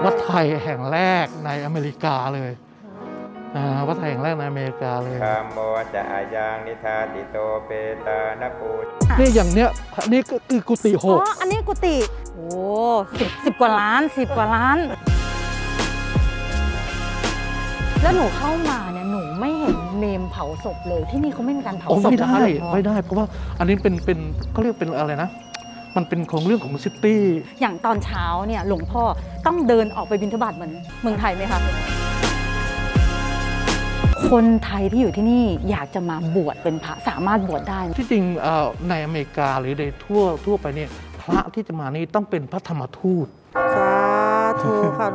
วัดไทยแห่งแรกในอเมริกาเลยวัดไทยแห่งแรกในอเมริกาเลยคามโมจะอายังนิทาติโตเปตานปูนี่อย่างเนี้ยนี่ก็คือกุฏิ6 อันนี้กุฏิโอ้สิบกว่าล้าน10 กว่าล้านแล้วหนูเข้ามาเนี่ยหนูไม่เห็นเมมเผาศพเลยที่นี่เขาไม่มีการเผาศพนะคะไม่ได้เพราะว่าอันนี้เป็นเขาเรียกเป็นอะไรนะมันเป็นของเรื่องของซิตี้อย่างตอนเช้าเนี่ยหลวงพ่อต้องเดินออกไปบิณฑบาตเหมือนเมืองไทยไหมคะคนไทยที่อยู่ที่นี่อยากจะมาบวชเป็นพระสามารถบวชได้ที่จริงในอเมริกาหรือในทั่วไปเนี่ยพระที่จะมานี่ต้องเป็นพระธรรมทูตสาธุค่ะ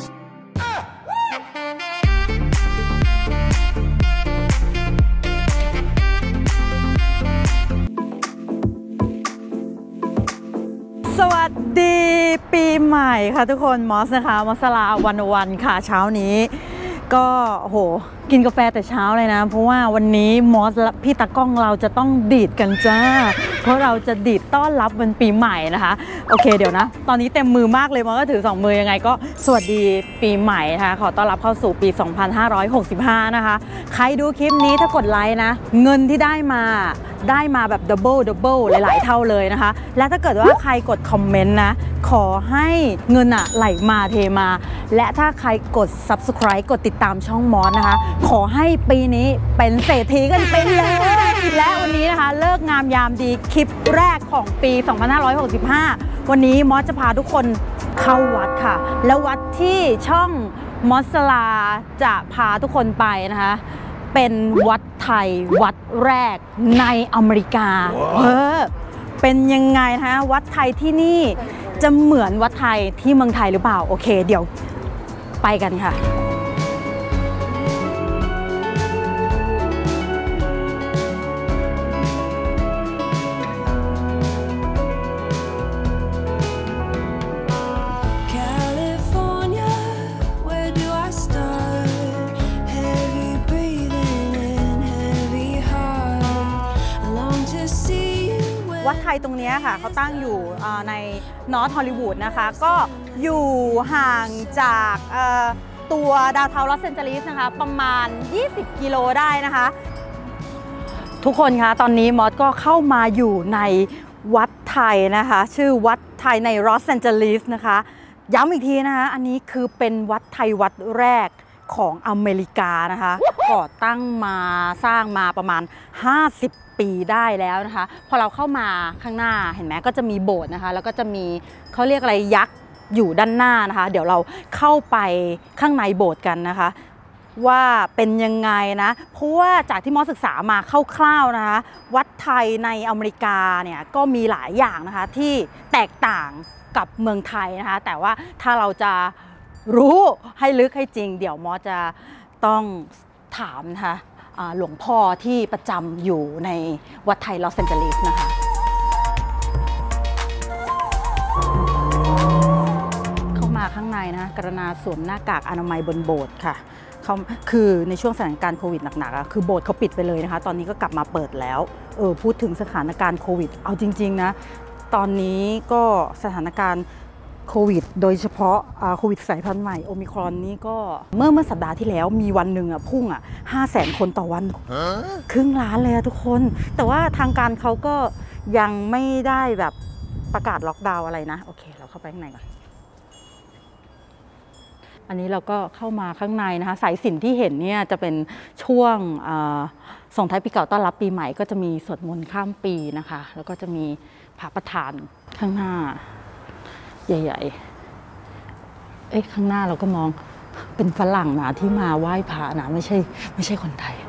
สวัสดีปีใหม่ค่ะทุกคนมอสนะคะมอสลาวันค่ะเช้านี้ก็โหกินกาแฟแต่เช้าเลยนะเพราะว่าวันนี้มอสและพี่ตากล้องเราจะต้องดีดกันจ้าเพราะเราจะดีดต้อนรับวันปีใหม่นะคะโอเคเดี๋ยวนะตอนนี้เต็มมือมากเลยมอสก็ถือ2 มือยังไงก็สวัสดีปีใหม่นะคะขอต้อนรับเข้าสู่ปี 2565 นะคะใครดูคลิปนี้ถ้ากดไลค์นะเงินที่ได้มาแบบดับเบิลหลายๆเท่าเลยนะคะและถ้าเกิดว่าใครกดคอมเมนต์นะขอให้เงินไหลมาเทมาและถ้าใครกด Subscribe กดติดตามช่องมอสนะคะขอให้ปีนี้เป็นเศรษฐีกันไปเลยและวันนี้นะคะเลิกงามยามดีคลิปแรกของปี 2565 วันนี้มอสจะพาทุกคนเข้าวัดค่ะแล้ววัดที่ช่องมอสลาจะพาทุกคนไปนะคะเป็นวัดไทยวัดแรกในอเมริกา เป็นยังไงนะคะวัดไทยที่นี่จะเหมือนวัดไทยที่เมืองไทยหรือเปล่าโอเคเดี๋ยวไปกันค่ะวัดไทยตรงนี้ค่ะเขาตั้งอยู่ในนอร์ทฮอลลีวูดนะคะก็อยู่ห่างจากตัวดาวน์ทาวน์ลอสแอนเจลิสนะคะประมาณ20 กิโลได้นะคะทุกคนคะตอนนี้มอสก็เข้ามาอยู่ในวัดไทยนะคะชื่อวัดไทยในลอสแอนเจลิสนะคะย้ำอีกทีนะคะอันนี้คือเป็นวัดไทยวัดแรกของอเมริกานะคะก่อตั้งมาสร้างมาประมาณ50 ปีได้แล้วนะคะพอเราเข้ามาข้างหน้าเห็นไหมก็จะมีโบสถ์นะคะแล้วก็จะมีเขาเรียกอะไรยักษ์อยู่ด้านหน้านะคะเดี๋ยวเราเข้าไปข้างในโบสถ์กันนะคะว่าเป็นยังไงนะเพราะว่าจากที่มอสศึกษามาคร่าวๆนะคะวัดไทยในอเมริกาเนี่ยก็มีหลายอย่างนะคะที่แตกต่างกับเมืองไทยนะคะแต่ว่าถ้าเราจะรู้ให้ลึกให้จริงเดี๋ยวมอสจะต้องถามนะคะหลวงพ่อที่ประจำอยู่ในวัดไทยลอสแอนเจลิสนะคะเข้ามาข้างในนะกรุณาสวมหน้ากากอนามัยบนโบสถ์ค่ะเขาคือในช่วงสถานการณ์โควิดหนักๆคือโบสถ์เขาปิดไปเลยนะคะตอนนี้ก็กลับมาเปิดแล้วพูดถึงสถานการณ์โควิดเอาจริงๆนะตอนนี้ก็สถานการณ์โควิดโดยเฉพาะโควิดสายพันธุ์ใหม่โอมิครอนนี่ก็เมื่อสัปดาห์ที่แล้วมีวันหนึ่งพุ่ง500,000 คนต่อวันครึ่งล้านเลยทุกคนแต่ว่าทางการเขาก็ยังไม่ได้แบบประกาศล็อกดาวน์อะไรนะโอเคเราเข้าไปข้างในก่อนอันนี้เราก็เข้ามาข้างในนะคะสายสิญจน์ที่เห็นเนี่ยจะเป็นช่วงส่งท้ายปีเก่าต้อนรับปีใหม่ก็จะมีสวดมนต์ข้ามปีนะคะแล้วก็จะมีพระประธานข้างหน้าใหญ่ๆข้างหน้าเราก็มองเป็นฝรั่งนะที่มาไหว้พระนะไม่ใช่คนไทย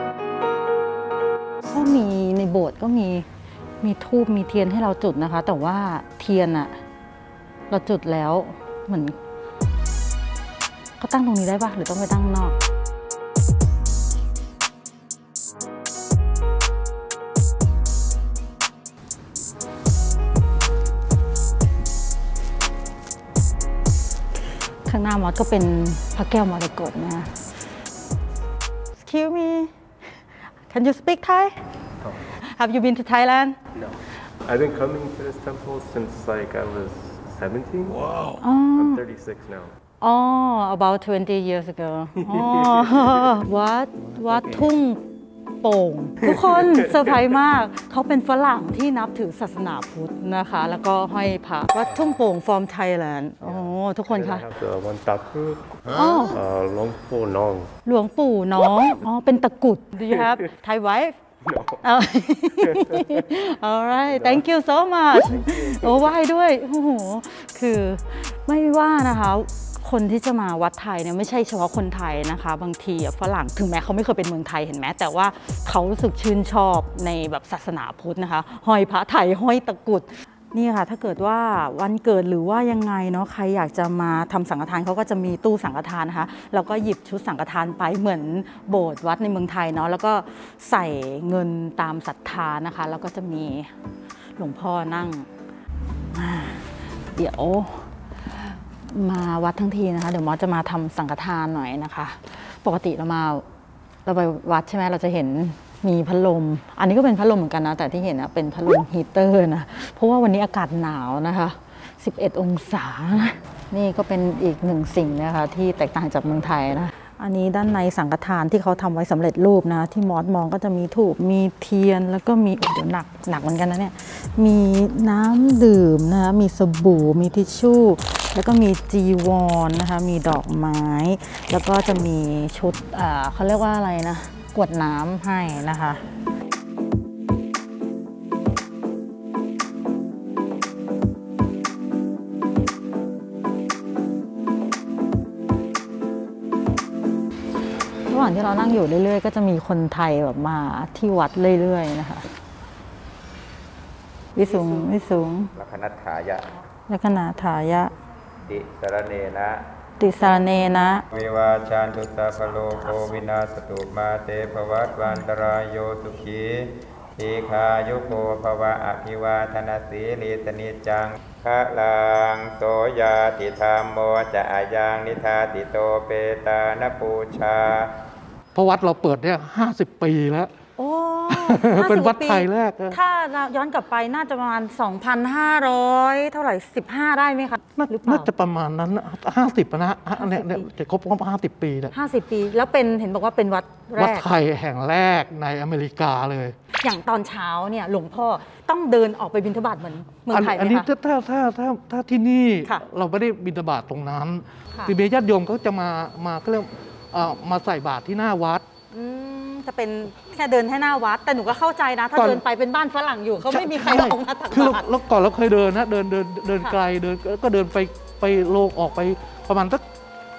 ก็มีในโบสถ์ก็มีธูปมีเทียนให้เราจุดนะคะแต่ว่าเทียนเราจุดแล้วเหมือนก็ตั้งตรงนี้ได้ปะหรือต้องไปตั้งนอกข้างหน้ามอสก็เป็นพระแก้วมรกตนะ Excuse me Can you speak Thai? No. Have you been to Thailand? No. I've been coming to this temple since like I was 17. Wow. I'm 36 now. อ๋อ about 20 years ago อ๋อ วัดทุ่งโป่งทุกคนเซอร์ไพรส์มากเขาเป็นฝรั่งที่นับถือศาสนาพุทธนะคะแล้วก็ห้อยพระวัดทุ่งโป่ง from Thailand โอ้ทุกคนคะอ๋อหลวงปู่น้องอ๋อเป็นตะกุด Do you have Thai wife No. Alright thank you so much โอ้ไหว้ด้วยโอ้โหคือไม่ว่านะคะคนที่จะมาวัดไทยเนี่ยไม่ใช่เฉพาะคนไทยนะคะบางทีฝรั่งถึงแม้เขาไม่เคยเป็นเมืองไทยเห็นไหมแต่ว่าเขารู้สึกชื่นชอบในแบบศาสนาพุทธนะคะห้อยพระไทยห้อยตะกุดนี่ค่ะถ้าเกิดว่าวันเกิดหรือว่ายังไงเนาะใครอยากจะมาทำสังฆทานเขาก็จะมีตู้สังฆทานนะคะแล้วก็หยิบชุดสังฆทานไปเหมือนโบสถ์วัดในเมืองไทยเนาะแล้วก็ใส่เงินตามศรัทธานะคะแล้วก็จะมีหลวงพ่อนั่งเดี๋ยวมาวัดทั้งทีนะคะเดี๋ยวมอสจะมาทำสังฆทานหน่อยนะคะปกติเราไปวัดใช่ไหมเราจะเห็นมีพัดลมอันนี้ก็เป็นพัดลมเหมือนกันนะแต่ที่เห็นเป็นพัดลมฮีเตอร์นะเพราะว่าวันนี้อากาศหนาวนะคะ11 องศานี่ก็เป็นอีกหนึ่งสิ่งนะคะที่แตกต่างจากเมืองไทยนะอันนี้ด้านในสังฆทานที่เขาทำไว้สำเร็จรูปนะที่มอสมองก็จะมีธูปมีเทียนแล้วก็มีเดี๋ยวหนักเหมือนกันนะเนี่ยมีน้ำดื่มนะคะมีสบู่มีทิชชู่แล้วก็มีจีวรนะคะมีดอกไม้แล้วก็จะมีชุดเขาเรียกว่าอะไรนะกวดน้ำให้นะคะระหว่างที่เรานั่งอยู่เรื่อยๆก็จะมีคนไทยแบบมาที่วัดเรื่อยๆนะคะวิสุงลัคนัฏฐายะติสรเนนะวิวาชานตุตาภโลโควินาสตุมาเตภวัตวันตรายโยสุขีทีคายุโกภวะอภิวาทนาสีลิตนิจังพระลังโสยาติธรรมโมจะอายังนิทาติโตเปตานปูชาเพราะวัดเราเปิดเนี่ย50 ปีแล้วโอ้เป็นวัดไทยแรกถ้าย้อนกลับไปน่าจะประมาณ 2,500 เท่าไหร่15ได้ไหมคะน่าจะประมาณนั้น50นะเนี่ยจะครบ50 ปีแล้ว 50 ปีแล้วเป็นเห็นบอกว่าเป็นวัดไทยแห่งแรกในอเมริกาเลยอย่างตอนเช้าเนี่ยหลวงพ่อต้องเดินออกไปบิณฑบาตเหมือนเมืองไทยไหมคะอันนี้ถ้าที่นี่เราไม่ได้บิณฑบาตตรงนั้นคือญาติโยมก็จะมาก็เรียกมาใส่บาตรที่หน้าวัดจะเป็นแค่เดินให้หน้าวัดแต่หนูก็เข้าใจนะถ้าเดินไปเป็นบ้านฝรั่งอยู่เขาไม่มีใครลงมาตักบาตรคือแล้วก่อนเราเคยเดินนะเดินไกลก็เดินไปโลกออกไปประมาณสัก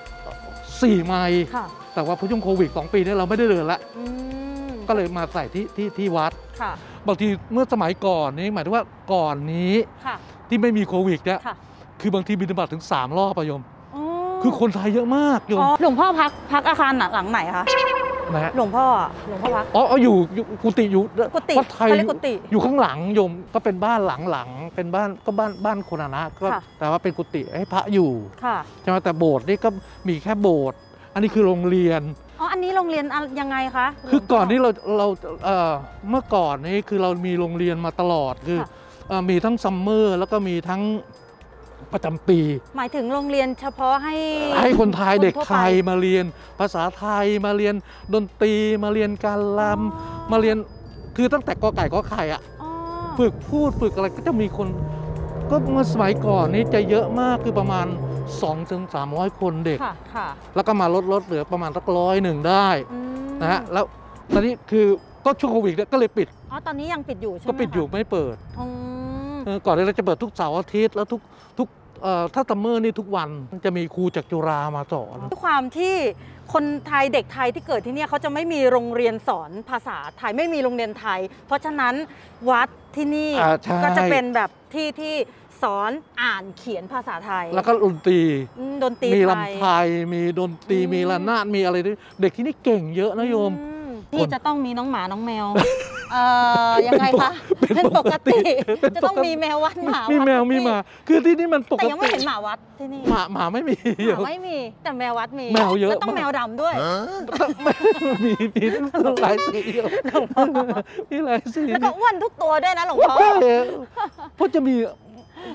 4 ไมล์แต่ว่าพอช่วงโควิด2 ปีนี้เราไม่ได้เดินละก็เลยมาใส่ที่วัดบางทีเมื่อสมัยก่อนนี้หมายถึงว่าก่อนนี้ที่ไม่มีโควิดเนี่ยคือบางทีบิณฑบาตถึง3 รอบประโยมคือคนไทยเยอะมากโยมหลวงพ่อพักอาคารหลังไหนคะหลวงพ่อพักอยู่กุฏิอยู่วัดไทยอยู่ข้างหลังโยมก็เป็นบ้านหลังเป็นบ้านก็บ้านคนนะก็แต่ว่าเป็นกุฏิให้พระอยู่ใช่ไหมแต่โบสถ์นี่ก็มีแค่โบสถ์อันนี้คือโรงเรียนอันนี้โรงเรียนยังไงคะคือก่อนนี้เราเมื่อก่อนนี้คือเรามีโรงเรียนมาตลอดคือมีทั้งซัมเมอร์แล้วก็มีทั้งประจำปีหมายถึงโรงเรียนเฉพาะให้คนไทยเด็กไทยมาเรียนภาษาไทยมาเรียนดนตรีมาเรียนการรำมาเรียนคือตั้งแต่กอไก่กอไข่อ่ะฝึกพูดฝึกอะไรก็จะมีคนก็เมื่อสมัยก่อนนี้จะเยอะมากคือประมาณ200-300 คนเด็กแล้วก็มาลดเหลือประมาณสัก100ได้นะฮะแล้วตอนนี้คือก็ช่วงโควิดก็เลยปิดตอนนี้ยังปิดอยู่ใช่ไหมก็ปิดอยู่ไม่เปิดก่อนเราจะเปิดทุกเสาร์อาทิตย์แล้วทุกถ้าซัมเมอร์นี่ทุกวันจะมีครูจากจุฬามาสอนด้วยความที่คนไทยเด็กไทยที่เกิดที่นี่เขาจะไม่มีโรงเรียนสอนภาษาไทยไม่มีโรงเรียนไทยเพราะฉะนั้นวัดที่นี่ก็จะเป็นแบบที่สอนอ่านเขียนภาษาไทยแล้วก็ดนตรีมีลำไทยมีดนตรีมีระนาดมีอะไรด้วยเด็กที่นี่เก่งเยอะนะโยมที่จะต้องมีน้องหมาน้องแมวยังไงคะเป็นปกติจะต้องมีแมววัดหมามีแมวมีหมาคือที่นี่มันปกติแต่ยังไม่เห็นหมาวัดที่นี่หมาไม่มีแต่แมววัดมีแมวเยอะแล้วต้องแมวดำด้วยมีหลายสีมีหลายสีแล้วก็อ้วนทุกตัวด้วยนะหลวงพ่อเพราะจะมี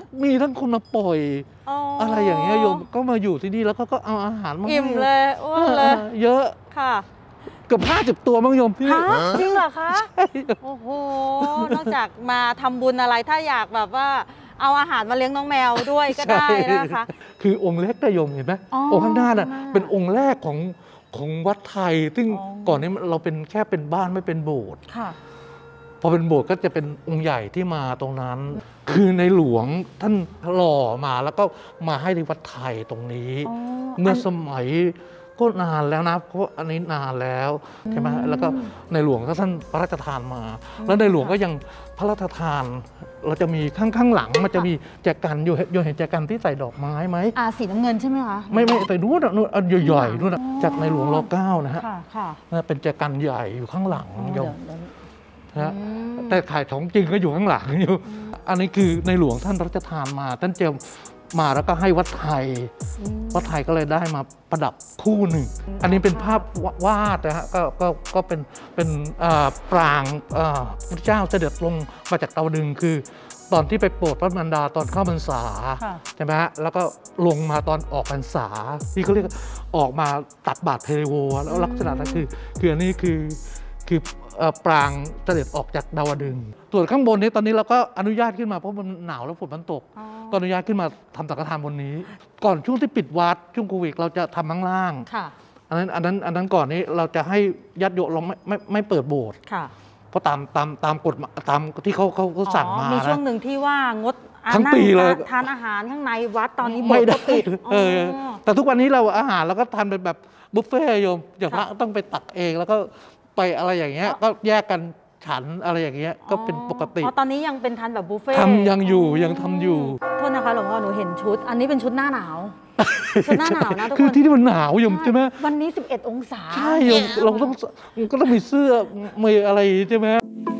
มีทั้งคนมาปล่อยอะไรอย่างเงี้ยโยมก็มาอยู่ที่นี่แล้วก็เอาอาหารมาอิ่มเลยอ้วนเลยเยอะค่ะเกือบ50 ตัวมั้งโยมพี่จริงเหรอคะโอ้โหนอกจากมาทำบุญอะไรถ้าอยากแบบว่าเอาอาหารมาเลี้ยงน้องแมวด้วยก็ได้นะคะคือองค์เล็กได้โยมเห็นไหมองค์ข้างหน้าน่ะเป็นองค์แรกของวัดไทยซึ่งก่อนนี้เราเป็นแค่เป็นบ้านไม่เป็นโบสถ์พอเป็นโบสถ์ก็จะเป็นองค์ใหญ่ที่มาตรงนั้นคือในหลวงท่านหล่อมาแล้วก็มาให้ในวัดไทยตรงนี้เมื่อสมัยก็นานแล้วนะเพราะอันนี้นานแล้วใช่ไหมแล้วก็ในหลวงท่านพระราชทานมาแล้วในหลวงก็ยังพระราชทานเราจะมีข้างหลังมันจะมีแจกันอยู่เห็นแจกันที่ใส่ดอกไม้ไหมสีน้ำเงินใช่ไหมคะไม่แต่นู้นอันใหญ่ๆนู้นจากในหลวงร.9นะฮะเป็นแจกันใหญ่อยู่ข้างหลังโยมนะแต่ขายของจริงก็อยู่ข้างหลังอยู่อันนี้คือในหลวงท่านพระราชทานมาท่านเจิมมาแล้วก็ให้วัดไทยก็เลยได้มาประดับคู่หนึ่งอันนี้เป็นภาพวาดนะฮะก็เป็นปรางพระเจ้าเสด็จลงมาจากดาวดึงคือตอนที่ไปโปรดพระมารดาตอนเข้าพรรษาใช่ไหมฮะแล้วก็ลงมาตอนออกพรรษาที่เขาเรียกออกมาตักบาตรเทโวแล้วลักษณะนั้นคืออันนี้คือปรางเสด็จออกจากดาวดึงส่วนข้างบนนี้ตอนนี้เราก็อนุญาตขึ้นมาเพราะมันหนาวแล้วฝนมันตกก็อนุญาตขึ้นมาทำสังฆทานบนนี้ก่อนช่วงที่ปิดวัดช่วงโควิดเราจะทำข้างล่างอันนั้นก่อนนี้เราจะให้ญาติโยมเราไม่เปิดโบสถ์เพราะตามกฎตามที่เขาสั่งมามีช่วงหนึ่งที่ว่างดทั้งปีเลยทานอาหารข้างในวัดตอนนี้โบสถ์ก็ปิดแต่ทุกวันนี้เราอาหารเราก็ทานเป็นแบบบุฟเฟ่ต์โยมอย่างพระต้องไปตักเองแล้วก็ไปอะไรอย่างเงี้ยก็แยกกันฉันอะไรอย่างเงี้ยก็เป็นปกติตอนนี้ยังเป็นทานแบบบุฟเฟ่ต์ยังทำอยู่โทษนะคะหลวงพ่อหนูเห็นชุดอันนี้เป็นชุดหน้าหนาวชุดหน้าหนาวนะทุกคนคือที่นี่มันหนาวโยมใช่ไหมวันนี้11 องศาใช่โยมเราก็ต้องมีเสื้อมีอะไรใช่ไหม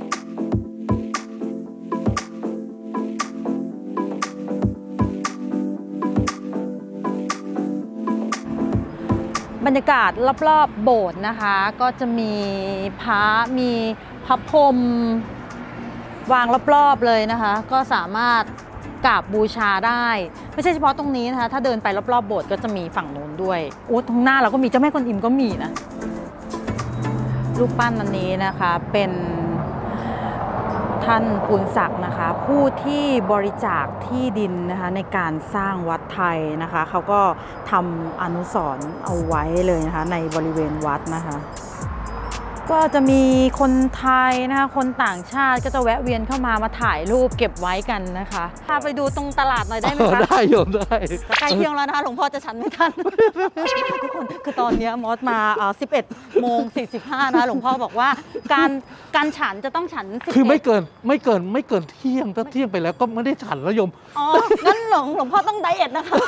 บรรยากาศรอบๆโบสถ์นะคะก็จะมีพระพรหมวางรอบๆเลยนะคะก็สามารถกราบบูชาได้ไม่ใช่เฉพาะตรงนี้นะคะถ้าเดินไปรอบๆโบสถ์ก็จะมีฝั่งโน้นด้วยตรงหน้าเราก็มีเจ้าแม่กวนอิมก็มีนะรูปปั้นอันนี้นะคะเป็นท่านภูลศักดิ์นะคะผู้ที่บริจาคที่ดินนะคะในการสร้างวัดไทยนะคะเขาก็ทำอนุสรณ์เอาไว้เลยนะคะในบริเวณวัดนะคะก็จะมีคนไทยนะคะคนต่างชาติก็จะแวะเวียนเข้ามาถ่ายรูปเก็บไว้กันนะคะพาไปดูตรงตลาดหน่อยได้ไหมคะได้โยมได้ใกล้เที่ยงแล้วนะคะหลวงพ่อจะฉันไม่ทันทุกคนคือตอนนี้มอสมา11:45นะหลวงพ่อบอกว่าการฉันจะต้องฉันคือไม่เกินเที่ยงถ้าเที่ยงไปแล้วก็ไม่ได้ฉันแล้วโยมงั้นหลวงพ่อต้องไดเอทนะคะ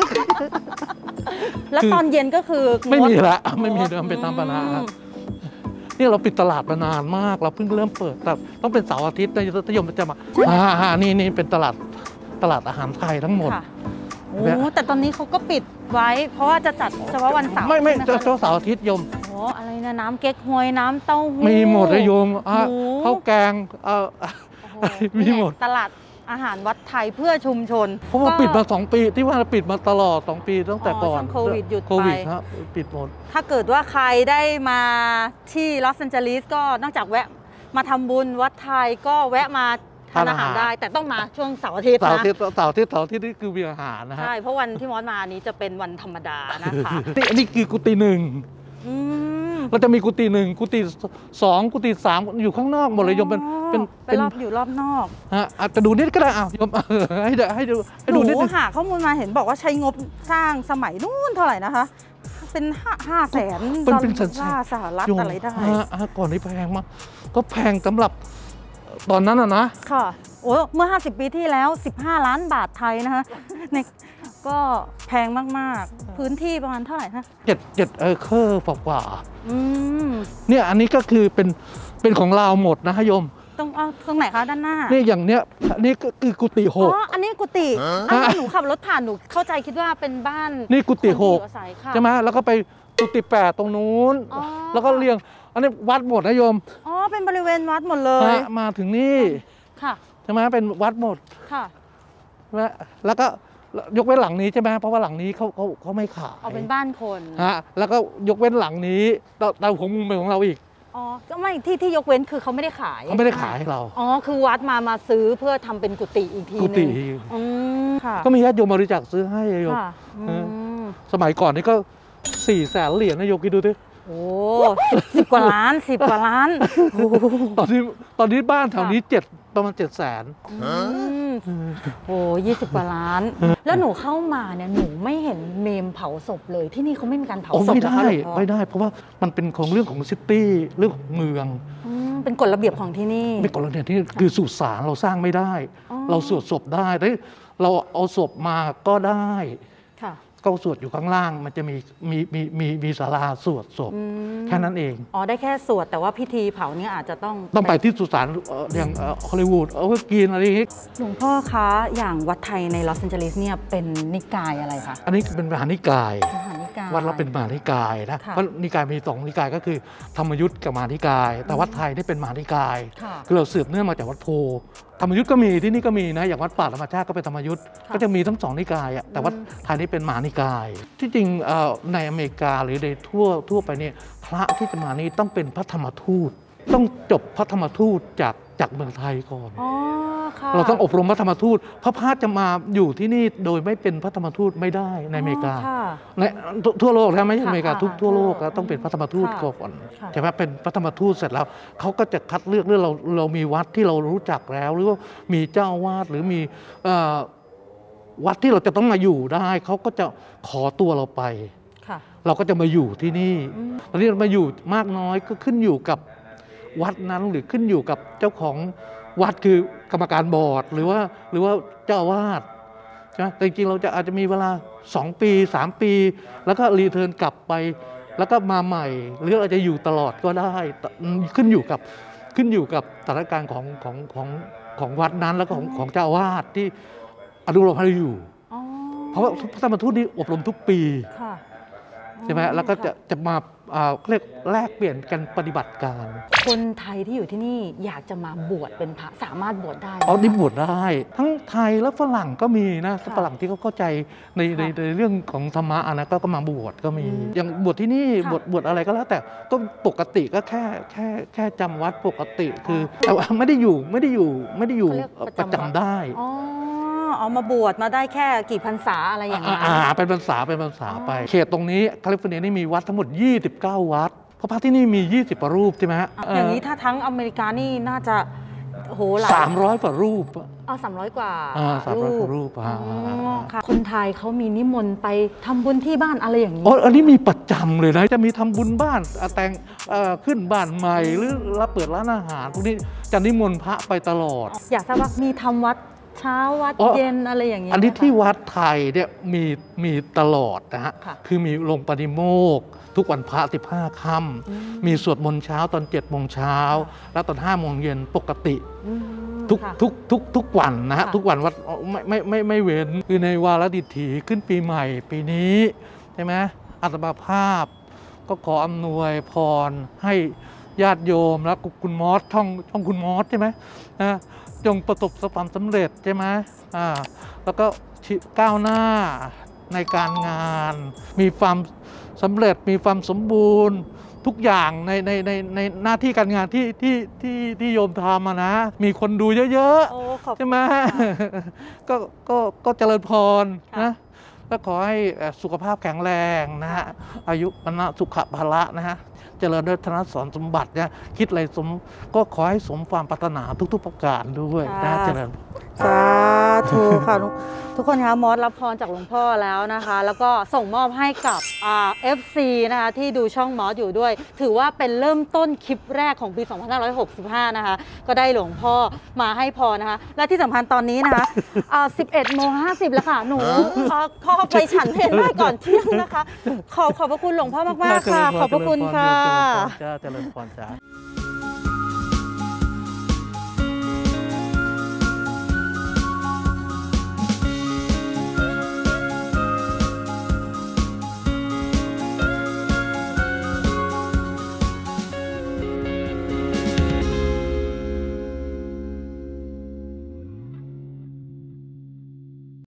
แล้วตอนเย็นก็คือไม่มีละไม่มีเดิมเป็นตามปัญหานี่เราปิดตลาดมานานมากเราเพิ่งเริ่มเปิดแต่ต้องเป็นเสาร์อาทิตย์นะโยมจะมานี่เป็นตลาดอาหารไทยทั้งหมดแต่ตอนนี้เขาก็ปิดไว้เพราะว่าจะจัดเฉพาะวันเสาร์ไม่เฉพาะเสาร์อาทิตย์โยมอะไรนะน้ำเก๊กฮวยน้ำเต้าหู้มีหมดเลยโยมข้าวแกงมีหมดตลาดอาหารวัดไทยเพื่อชุมชนเพราะว่าปิดมา2 ปีที่ว่าปิดมาตลอด2 ปีตั้งแต่ก่อนโควิดหยุดไปครับปิดหมดถ้าเกิดว่าใครได้มาที่ลอสแอนเจลิสก็นอกจากแวะมาทำบุญวัดไทยก็แวะมาทานอาหารได้แต่ต้องมาช่วงเสาร์อาทิตย์นะเสาร์อาทิตย์นี่คือมีอาหารนะฮะใช่เพราะวันที่มอสมานี้จะเป็นวันธรรมดานะคะอันนี้คือกุฏิ1เราจะมีกุฏิ1กุฏิ2กุฏิ3อยู่ข้างนอกหมดเลยโยมเป็นรอบอยู่รอบนอกอาจจะดูนิดก็ได้โยมให้ดูนิดหาข้อมูลมาเห็นบอกว่าใช้งบสร้างสมัยนู้นเท่าไหร่นะคะเป็น500,000 ดอลลาร์สหรัฐอะไรได้ก่อนนี้แพงมากก็แพงสำหรับตอนนั้นนะค่ะเมื่อ50 ปีที่แล้ว15 ล้านบาทไทยนะคะก็แพงมากๆพื้นที่ประมาณเท่าไหร่คะ 7 เอเคอร์กว่าเนี่ยอันนี้ก็คือเป็นของเราหมดนะโยมตรงไหนคะด้านหน้านี่อย่างเนี้ยนี่ก็คือกุฏิ6 อันนี้กุฏิหนูขับรถผ่านหนูเข้าใจคิดว่าเป็นบ้านนี่กุฏิ6ใช่ไหมแล้วก็ไปกุฏิ8ตรงนู้นแล้วก็เรียงอันนี้วัดหมดนะโยมเป็นบริเวณวัดหมดเลยมาถึงนี่ค่ะใช่ไหมเป็นวัดหมดค่ะไหมแล้วก็ยกเว้นหลังนี้ใช่ไหมเพราะว่าหลังนี้เขาไม่ขายเอาเป็นบ้านคนฮะแล้วก็ยกเว้นหลังนี้เราของมุมเป็นของเราอีกอ๋อก็ไม่ที่ยกเว้นคือเขาไม่ได้ขายเขาไม่ได้ขายให้เราอ๋อคือวัดมาซื้อเพื่อทำเป็นกุฏิอีกทีนึงก็มีญาติโยมบริจาคซื้อให้โยมสมัยก่อนนี่ก็400,000 เหรียญนะโยมคิดดูดิโอ้10 กว่าล้าน10 กว่าล้านตอนนี้บ้านแถวนี้ประมาณ700,000 โอ้20 กว่าล้านแล้วหนูเข้ามาเนี่ยหนูไม่เห็นเมมเผาศพเลยที่นี่เขาไม่มีการเผาศพไม่ได้เพราะว่ามันเป็นของเรื่องของซิตี้เรื่องของเมืองเป็นกฎระเบียบของที่นี่เป็นกฎระเบียบที่คือสุสานเราสร้างไม่ได้เราสวดศพได้แต่เราเอาศพมาก็ได้ก็สวดอยู่ข้างล่างมันจะมีศาลาสวดศพแค่นั้นเองอ๋อได้แค่สวดแต่ว่าพิธีเผาเนี่ยอาจจะต้องไปที่สุสานอย่างฮอลลีวูดเอากินอะไรอย่างนี้หลวงพ่อคะอย่างวัดไทยในลอสแอนเจลิสเนี่ยเป็นนิกายอะไรคะอันนี้เป็นมหานิกายวัดเราเป็นมหานิกายนะเพราะนิกายมี2นิกายก็คือธรรมยุทธกับมหานิกายแต่วัดไทยนี่เป็นมหานิกายคือเราสืบเนื่องมาจากวัดโพธรรมยุทธก็มีที่นี่ก็มีนะอย่างวัดป่าธรรมชาติก็เป็นธรรมยุทธก็จะมีทั้ง2นิกายแต่วัดไทยนี่เป็นมหานิกายที่จริงในอเมริกาหรือในทั่วไปเนี่ยพระที่จะมานี่ต้องเป็นพระธรรมทูตต้องจบพระธรรมทูตจากเมืองไทยก่อนเราต้องอบรมพระธรรมทูตพระจะมาอยู่ที่นี่โดยไม่เป็นพระธรรมทูตไม่ได้ในอเมริกาในทั่วโลกนะไม่ใช่อเมริกาทั่วโลกต้องเป็นพระธรรมทูตก่อนใช่ไหมเป็นพระธรรมทูตเสร็จแล้วเขาก็จะคัดเลือกเรามีวัดที่เรารู้จักแล้วหรือว่ามีเจ้าวาดหรือมีวัดที่เราจะต้องมาอยู่ได้เขาก็จะขอตัวเราไปเราก็จะมาอยู่ที่นี่ตอนนี้เรามาอยู่มากน้อยก็ขึ้นอยู่กับวัดนั้นหรือขึ้นอยู่กับเจ้าของวัดคือกรรมการบอร์ดหรือว่าเจ้าอาวาสใช่ไหมแต่จริงๆเราจะอาจจะมีเวลา2 ปี3 ปีแล้วก็รีเทิร์นกลับไปแล้วก็มาใหม่หรืออาจจะอยู่ตลอดก็ได้ขึ้นอยู่กับสถานการณ์ของวัดนั้นแล้วก็ของเจ้าอาวาสที่อนุโลมให้เราอยู่เพราะว่าพระธรรมทูตนี้อบรมทุกปีใช่ไหมแล้วก็จะมาเรียกแลกเปลี่ยนกันปฏิบัติการคนไทยที่อยู่ที่นี่อยากจะมาบวชเป็นพระสามารถบวชได้นี่บวชได้ทั้งไทยและฝรั่งก็มีนะฝรั่งที่เขาเข้าใจในเรื่องของธรรมะนะก็มาบวชก็มีอย่างบวชที่นี่บวชอะไรก็แล้วแต่ก็ปกติก็แค่จำวัดปกติคือแต่ว่าไม่ได้อยู่ประจำได้เอามาบวชมาได้แค่กี่พรรษาอะไรอย่างเงี้ยเป็นพรรษาไปเขตตรงนี้แคลิฟอร์เนียนี่มีวัดทั้งหมด29 วัดเพราะพระที่นี่มี20 รูปใช่ไหมฮะอย่างนี้ถ้าทั้งอเมริกานี่น่าจะโหหลาย 300 กว่ารูป 300 กว่า 300 กว่ารูปค่ะคนไทยเขามีนิมนต์ไปทำบุญที่บ้านอะไรอย่างนี้อันนี้มีประจำเลยนะจะมีทำบุญบ้านแต่งขึ้นบ้านใหม่หรือรับเปิดร้านอาหารพวกนี้จะนิมนต์พระไปตลอดอยากทราบว่ามีทำวัดเช้าวัดเย็นอะไรอย่างเงี้ยอันนี้ที่วัดไทยเนี่ยมีตลอดนะฮะคือมีลงปฏิโมกข์ทุกวันพระ15 ค่ำมีสวดมนต์เช้าตอน7 โมงเช้าแล้วตอน5 โมงเย็นปกติทุกวันนะฮะทุกวันวัดไม่เว้นคือในวาระดิถีขึ้นปีใหม่ปีนี้ใช่ไหมอาตมาภาพก็ขออำนวยพรให้ญาติโยมแล้วคุณมอสช่องคุณมอสใช่ไหมนะจงประสบความสำเร็จใช่ไหมแล้วก็ก้าวหน้าในการงานมีความสำเร็จมีความสมบูรณ์ทุกอย่างในหน้าที่การงานที่โยมทำนะมีคนดูเยอะๆใช่ไหมก็เจริญพรนะก็ขอให้สุขภาพแข็งแรงนะฮะอายุวันนะสุขภาละนะฮะเจริญด้วยธนสรสมบัติเนี่ยคิดอะไรก็ขอให้สมความปรารถนาทุกๆประการด้วยนะเจริญสาธุค่ะทุกคนคะมอสรับพรจากหลวงพ่อแล้วนะคะแล้วก็ส่งมอบให้กับFC นะคะที่ดูช่องมอสอยู่ด้วยถือว่าเป็นเริ่มต้นคลิปแรกของปี 2565 นะคะก็ได้หลวงพ่อมาให้พรนะคะและที่สำคัญตอนนี้นะคะ11:50 แล้วค่ะหนูพ่อไปฉันเพลได้ก่อนเที่ยงนะคะขอบพระคุณหลวงพ่อมากๆค่ะขอบพระคุณค่ะเจริญพรจ้า